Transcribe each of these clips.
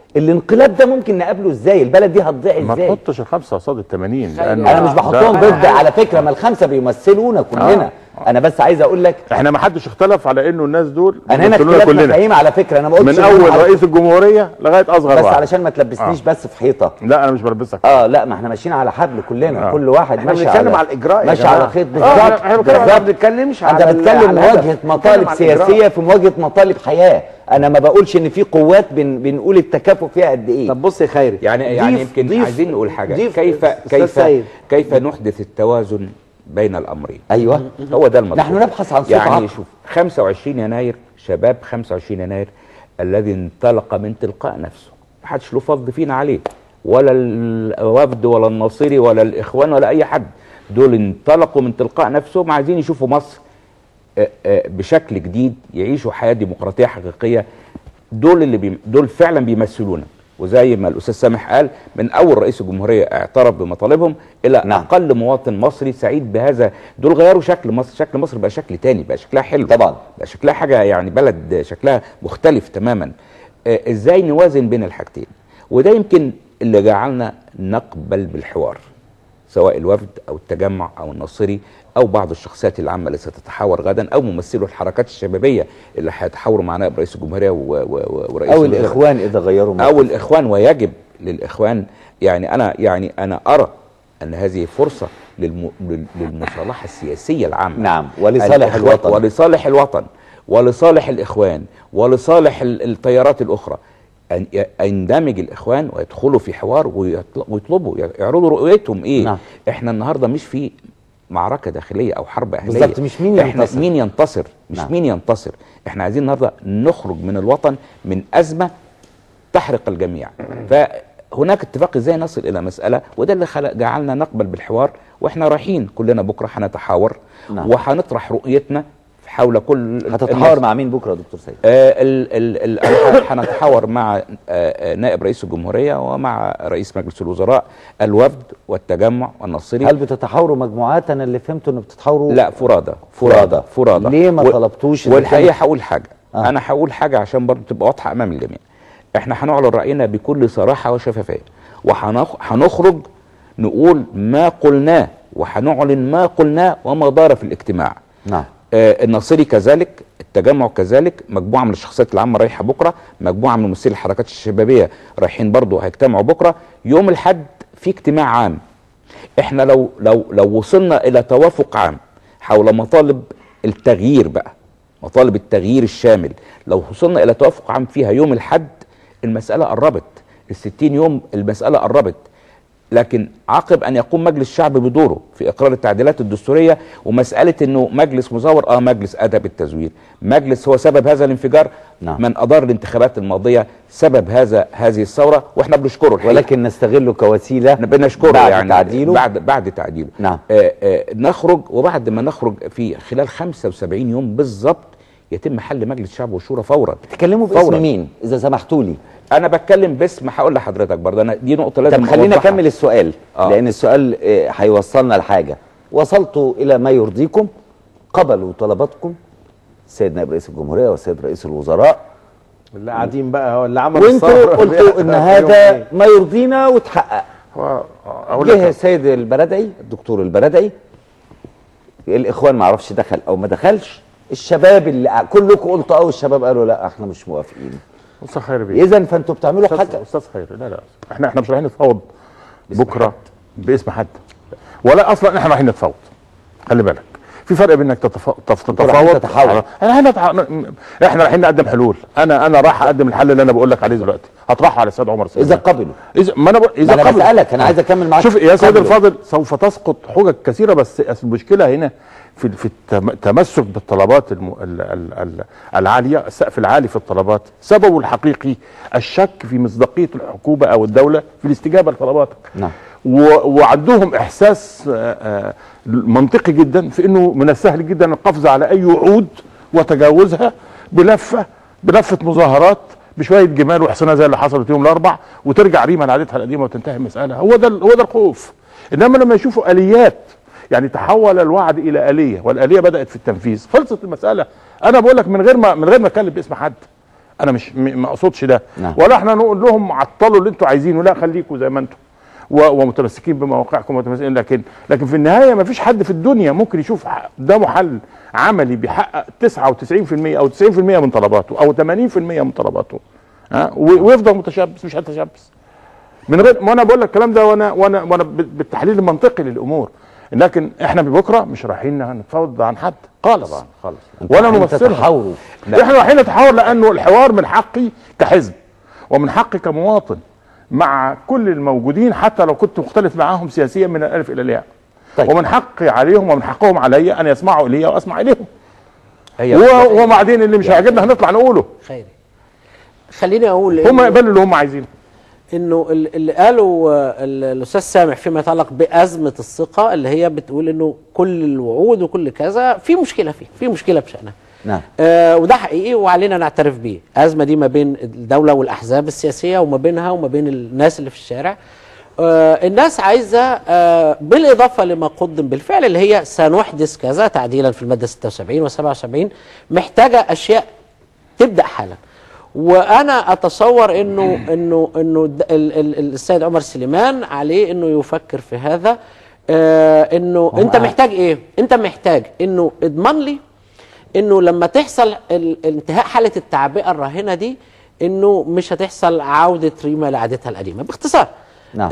الانقلاب ده ممكن نقابله ازاي؟ البلد دي هتضيع ازاي؟ ما تحطش الخمسه قصاد ال80 انا مش بحطهم ضد على فكره، ما الخمسه بيمثلونا كلنا. انا بس عايز اقول لك احنا ما حدش اختلف على انه الناس دول انا هنا اختلاف مفاهيم على فكره. انا ما قلتش من اول رئيس الجمهوريه لغايه اصغر بس واحد. علشان ما تلبسنيش بس في حيطه. لا انا مش بلبسك. لا ما احنا ماشيين على حبل كلنا. كل واحد ماشي على الاجراء، ماشي على خيط بالظبط. احنا ما بنتكلمش على انت بتتكلم مواجهه مطالب سياسيه في مواجهه مطالب حياه. انا ما بقولش ان في قوات بنقول التكافؤ فيها قد ايه. طب بص يا خيري، يعني يمكن عايزين نقول حاجه، كيف نحدث التوازن بين الامرين. ايوه هو ده المطلوب. نحن نبحث عن صوت يعني شوف 25 يناير، شباب 25 يناير الذي انطلق من تلقاء نفسه، ما حدش له فضل فينا عليه، ولا الوفد ولا الناصري ولا الاخوان ولا اي حد. دول انطلقوا من تلقاء نفسهم، عايزين يشوفوا مصر بشكل جديد، يعيشوا حياه ديمقراطيه حقيقيه. دول فعلا بيمثلونا. وزي ما الاستاذ سامح قال، من اول رئيس الجمهوريه اعترف بمطالبهم الى اقل مواطن مصري سعيد بهذا. دول غيروا شكل مصر، شكل مصر بقى شكل تاني، بقى شكلها حلو طبعا، بقى شكلها حاجه يعني بلد شكلها مختلف تماما. ازاي نوازن بين الحاجتين؟ وده يمكن اللي جعلنا نقبل بالحوار، سواء الوفد او التجمع او الناصري او بعض الشخصيات العامه اللي ستتحاور غدا، او ممثلو الحركات الشبابيه اللي هيتحاوروا مع نائب رئيس الجمهوريه ورئيس او الاخوان اذا غيروا موقف. او الاخوان، ويجب للاخوان. يعني انا ارى ان هذه فرصه للمصالحه السياسيه العامه. نعم، ولصالح الوطن، ولصالح الوطن، ولصالح الاخوان، ولصالح التيارات الاخرى، ان يندمج الاخوان ويدخلوا في حوار ويطلبوا يعرضوا رؤيتهم ايه. نعم. احنا النهارده مش في معركه داخليه او حرب اهليه بالظبط، مش مين ينتصر، احنا مين ينتصر، مش نعم. مين ينتصر. احنا عايزين النهارده نخرج من الوطن من ازمه تحرق الجميع. فهناك اتفاق ازاي نصل الى مساله، وده اللي جعلنا نقبل بالحوار. واحنا رايحين كلنا بكره هنتحاور. نعم. وهنطرح رؤيتنا حول كل. هتتحاور مع مين بكره يا دكتور سيد؟ هنتحاور مع نائب رئيس الجمهوريه ومع رئيس مجلس الوزراء، الوفد والتجمع والناصري. هل بتتحاوروا مجموعات؟ انا اللي فهمته ان بتتحاوروا لا، فرادى. ليه ما طلبتوش؟ والحقيقه هقول حاجه، انا هقول حاجه عشان برضه تبقى واضحه امام الجميع. احنا هنعلن راينا بكل صراحه وشفافيه، وهنخرج نقول ما قلناه، وهنعلن ما قلناه وما دار في الاجتماع. نعم. الناصري كذلك، التجمع كذلك، مجموعه من الشخصيات العامه رايحه بكره، مجموعه من ممثلي الحركات الشبابيه رايحين برضه هيجتمعوا بكره. يوم الاحد في اجتماع عام. احنا لو وصلنا الى توافق عام حول مطالب التغيير بقى، مطالب التغيير الشامل، لو وصلنا الى توافق عام فيها يوم الاحد، المساله قربت. ال60 يوم المساله قربت. لكن عقب ان يقوم مجلس الشعب بدوره في اقرار التعديلات الدستوريه، ومساله انه مجلس مزور، مجلس ادى بالتزوير، مجلس هو سبب هذا الانفجار. نعم. من ادار الانتخابات الماضيه سبب هذه الثوره، واحنا بنشكره الحقيقه، ولكن نستغله كوسيله بنشكره بعد يعني تعديله. بعد تعديله. نعم. نخرج، وبعد ما نخرج في خلال 75 يوم بالظبط يتم حل مجلس الشعب والشورى فورا. تتكلموا باسم مين اذا سمحتوا لي؟ انا بتكلم باسم، هقول لحضرتك برضه، انا دي نقطه لازم. طب خلينا اكمل السؤال. لان السؤال هيوصلنا لحاجه. وصلتوا الى ما يرضيكم، قبلوا طلباتكم السيد نائب رئيس الجمهوريه والسيد رئيس الوزراء، اللي قاعدين بقى هو اللي عمل وانتوا قلتوا ان هذا ما يرضينا وتحقق. جه السيد البرادعي، الدكتور البرادعي، الاخوان ما اعرفش دخل او ما دخلش، الشباب اللي كلكم قلتوا والشباب قالوا لا احنا مش موافقين. استاذ خيري بيه، اذا فانتوا بتعملوا حاجه. استاذ خيري، لا احنا مش رايحين نتفاوض بكره باسم حد، ولا اصلا احنا رايحين نتفاوض. خلي بالك في فرق بين انك تتفاوض. احنا رايحين نقدم حلول. انا راح اقدم الحل اللي انا بقول لك عليه دلوقتي، هطرحه على السيد عمر سليمان اذا قبلوا. اذا قبلوا. بسالك، انا عايز اكمل معاك. شوف يا سيد الفاضل، سوف تسقط حجج كثيره، بس المشكله هنا في التمسك بالطلبات العاليه، السقف العالي في الطلبات. سببه الحقيقي الشك في مصداقيه الحكومه او الدوله في الاستجابه لطلباتك. نعم. وعندهم احساس منطقي جدا في انه من السهل جدا القفز على اي وعود وتجاوزها بلفه مظاهرات بشويه جمال وحصنها زي اللي حصلت يوم الاربع، وترجع ريما لعادتها القديمه وتنتهي المساله. هو ده الخوف. انما لما يشوفوا اليات، يعني تحول الوعد الى اليه، والاليه بدات في التنفيذ، خلصت المساله. انا بقول لك من غير ما اتكلم باسم حد، انا مش ما اقصدش ده. نعم. ولا احنا نقول لهم عطلوا اللي انتوا عايزينه، لا خليكم زي ما انتم ومتمسكين بمواقعكم ومتمسكين، لكن في النهايه ما فيش حد في الدنيا ممكن يشوف قدامه حل عملي بيحقق 99% او 90% من طلباته او 80% من طلباته، ويفضل متشبث. مش هتشبث من غير ما انا بقول لك الكلام ده وانا بالتحليل المنطقي للامور. لكن احنا بكره مش رايحين نتفاوض عن حد خالص طبعا خالص، ولا نمثلها. احنا رايحين نتحاور لانه الحوار من حقي كحزب ومن حقي كمواطن مع كل الموجودين، حتى لو كنت مختلف معاهم سياسيا من الالف الى الياء. طيب. ومن حقي عليهم ومن حقهم علي ان يسمعوا الي واسمع اليهم. وبعدين اللي مش هيعجبنا هنطلع نقوله. خيري، خليني اقول هم يقبلوا اللي هم عايزينه. انه اللي قاله الاستاذ سامح فيما يتعلق بازمه الثقه، اللي هي بتقول انه كل الوعود وكل كذا في مشكله في مشكله بشانها. نعم. وده حقيقي وعلينا نعترف بيه. الازمه دي ما بين الدوله والاحزاب السياسيه وما بينها وما بين الناس اللي في الشارع. الناس عايزه بالاضافه لما قدم بالفعل اللي هي سنحدث كذا تعديلا في الماده 76 و77، محتاجه اشياء تبدا حالا. وانا اتصور انه السيد عمر سليمان عليه انه يفكر في هذا. انه انت محتاج ايه؟ انت محتاج انه اضمن لي انه لما تحصل انتهاء حاله التعبئه الراهنه دي انه مش هتحصل عوده ريما لعادتها القديمه باختصار. نعم.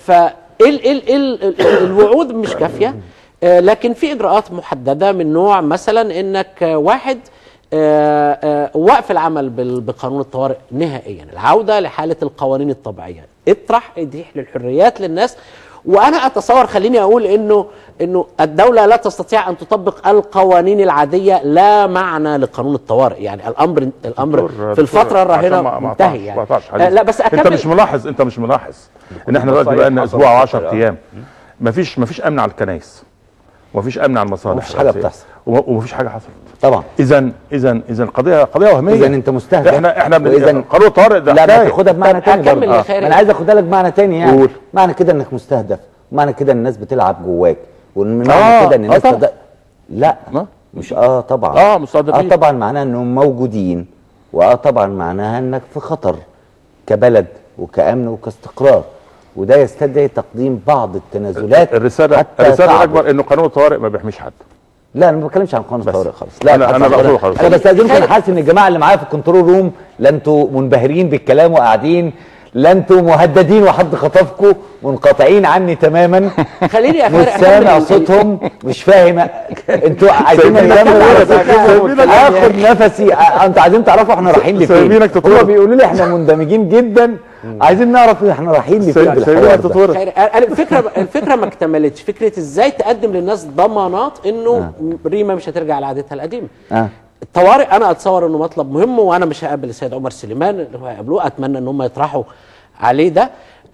الوعود مش كافيه، لكن في اجراءات محدده من نوع مثلا انك واحد وقف العمل بقانون الطوارئ نهائيا، العوده لحاله القوانين الطبيعيه، اتيح للحريات للناس. وانا اتصور، خليني اقول انه الدوله لا تستطيع ان تطبق القوانين العاديه لا معنى لقانون الطوارئ، يعني الامر في الفتره الراهنه منتهي يعني. لا بس اكمل. انت مش ملاحظ ان احنا دلوقتي بقى لنا اسبوع و10 ايام مفيش امن على الكنائس ومفيش امن على المصالح، ومفيش حاجه بتحصل ومفيش حاجه حصلت طبعا. اذا قضيه وهميه. اذا انت مستهدف. احنا قانون الطوارئ ده لا تاخدها بمعنى تاني برضه. انا عايز اخدها لك بمعنى تاني يعني. معنى كده انك مستهدف، معنى كده الناس بتلعب جواك، ومعنى كده ان الناس لا مش طبعا مستهدفين. طبعا معناها انهم موجودين، طبعا معناها انك في خطر كبلد وكامن وكاستقرار، وده يستدعي تقديم بعض التنازلات. الرساله الاكبر انه قانون الطوارئ ما بيحميش حد. لا انا ما بتكلمش عن قانون الطوارئ خالص. لا انا بقول خالص. انا بستاذنكم، حاسس ان الجماعه اللي معايا في الكنترول روم لا انتوا منبهرين بالكلام وقاعدين، لا انتوا مهددين وحد خطفكم، منقطعين عني تماما. خليني مش سامع صوتهم، مش فاهم انتوا عايزين اخد نفسي. انتوا عايزين تعرفوا احنا رايحين لفين؟ هم بيقولوا لي احنا مندمجين جدا، عايزين نعرف احنا رايحين لفين بالحوار ده. الفكره ما اكتملتش. فكره ازاي تقدم للناس ضمانات انه ريما مش هترجع لعادتها القديمه. الطوارئ انا اتصور انه مطلب مهم، وانا مش هقابل السيد عمر سليمان اللي هو هيقابلوه، اتمنى ان هم يطرحوا عليه ده.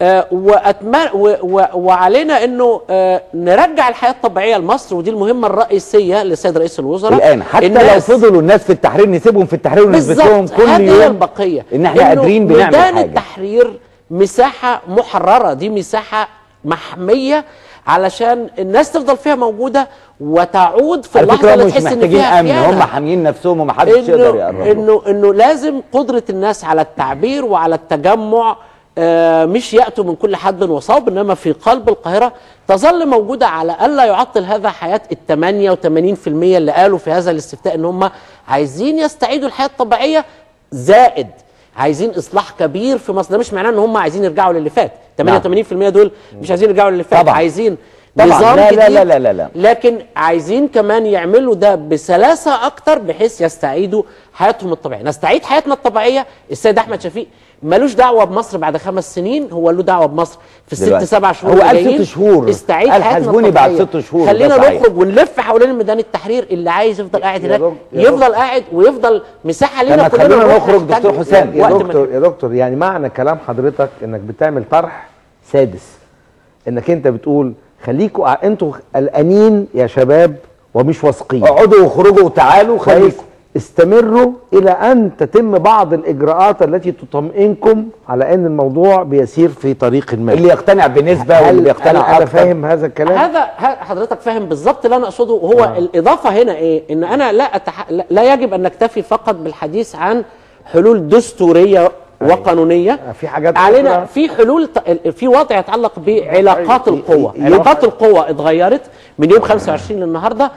وعلينا انه نرجع الحياه الطبيعيه لمصر، ودي المهمه الرئيسيه للسيد رئيس الوزراء الان. حتى لو فضلوا الناس في التحرير نسيبهم في التحرير ونثبت لهم كل يوم هذه البقيه ان احنا قادرين بنعمل حاجه. ميدان التحرير مساحه محرره، دي مساحه محميه علشان الناس تفضل فيها موجوده وتعود في اللحظه اللي تحس ان فيها امن. هم حاميين نفسهم ومحدش يقدر يقرب. انه لازم قدره الناس على التعبير وعلى التجمع مش يأتوا من كل حد وصوب، انما في قلب القاهرة تظل موجودة، على ألا يعطل هذا حياة ال 88% اللي قالوا في هذا الاستفتاء ان هم عايزين يستعيدوا الحياة الطبيعية، زائد عايزين إصلاح كبير في مصر. ده مش معناه ان هم عايزين يرجعوا للي فات. 88% دول مش عايزين يرجعوا للي فات، عايزين نظام لا جديد. لا لكن عايزين كمان يعملوا ده بسلاسة أكتر بحيث يستعيدوا حياتهم الطبيعية. نستعيد حياتنا الطبيعية. السيد أحمد شفيق ملوش دعوة بمصر بعد 5 سنين، هو له دعوة بمصر في ال6-7 شهور. هو قال 6 شهور استعيد حياتنا الطبيعية بعد 6 شهور. خلينا نخرج ونلف حوالين ميدان التحرير. اللي عايز يفضل قاعد هناك يفضل قاعد، ويفضل مساحة لنا كلنا. خلينا نخرج دكتور حسام. يا دكتور يعني معنى كلام حضرتك انك بتعمل طرح سادس، انك انت بتقول خليكوا انتوا قلقانين يا شباب ومش واثقين، اقعدوا واخرجوا وتعالوا، خليكوا استمروا الى ان تتم بعض الاجراءات التي تطمئنكم على ان الموضوع بيسير في طريق ما. اللي يقتنع بنسبه واللي يقتنع انا فاهم هذا الكلام. هذا حضرتك فاهم بالظبط اللي انا اقصده. وهو الاضافه هنا ايه؟ ان انا لا يجب ان نكتفي فقط بالحديث عن حلول دستوريه وقانونيه، في حاجات علينا أخرى. في حلول في وضع يتعلق بعلاقات القوة. علاقات القوة اتغيرت من يوم 25 للنهارده.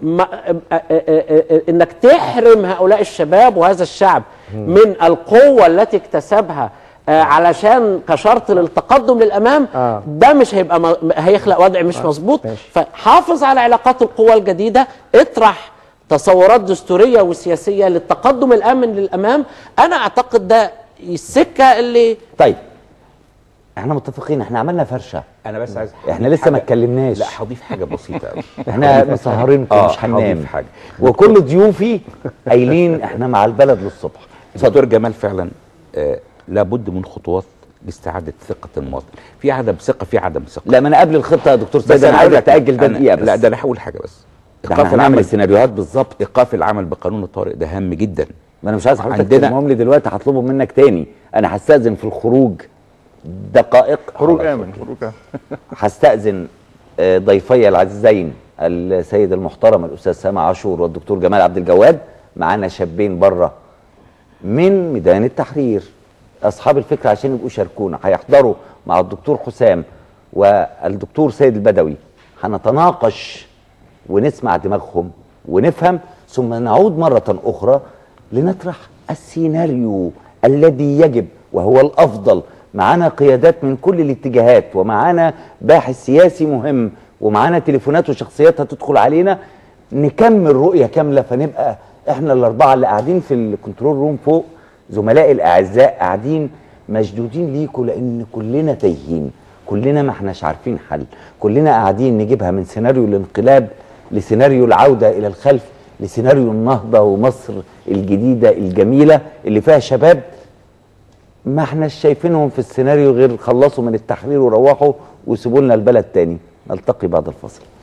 انك تحرم هؤلاء الشباب وهذا الشعب من القوة التي اكتسبها علشان كشرط للتقدم للامام، ده مش هيبقى هيخلق وضع مش مظبوط. فحافظ على علاقات القوى الجديده، اطرح تصورات دستوريه وسياسيه للتقدم الامن للامام. انا اعتقد ده السكه اللي طيب احنا متفقين، احنا عملنا فرشه. انا بس عايز احنا لسه ما اتكلمناش. لا هضيف حاجه بسيطه قوي. احنا مسهرينكم مش هننام هضيف حاجه، وكل ضيوفي قايلين احنا مع البلد للصبح. دكتور جمال فعلا لابد من خطوات لاستعاده ثقه المواطن. في عدم ثقه، في عدم ثقه. لا، ما انا قبل الخطه يا دكتور سيد انا عايز اتاجل ده دقيقه بس. لا ده انا هقول حاجه بس. احنا هنعمل السيناريوهات بالظبط. ايقاف العمل بقانون الطارئ ده هام جدا. ما انا مش عايز حضرتك تفهمهم لي دلوقتي، هطلبه منك تاني. انا هستأذن في الخروج دقائق. خروج امن، خروج امن. هستأذن ضيفي العزيزين السيد المحترم الاستاذ سامع عاشور والدكتور جمال عبد الجواد. معانا شابين بره من ميدان التحرير اصحاب الفكره عشان يبقوا يشاركونا، هيحضروا مع الدكتور حسام والدكتور سيد البدوي. هنتناقش ونسمع دماغهم ونفهم، ثم نعود مرة أخرى لنطرح السيناريو الذي يجب وهو الأفضل. معانا قيادات من كل الاتجاهات، ومعانا باحث سياسي مهم، ومعانا تليفونات وشخصيات هتدخل علينا. نكمل رؤية كاملة، فنبقى احنا الأربعة اللي قاعدين في الكنترول روم فوق، زملائي الأعزاء، قاعدين مشدودين ليكوا، لأن كلنا تايهين، كلنا ما احناش عارفين حل، كلنا قاعدين نجيبها من سيناريو الانقلاب لسيناريو العودة إلى الخلف لسيناريو النهضة ومصر الجديدة الجميلة اللي فيها شباب ما احناش شايفينهم في السيناريو غير خلصوا من التحرير وروحوا وسيبوا لنا البلد تاني. نلتقي بعد الفصل.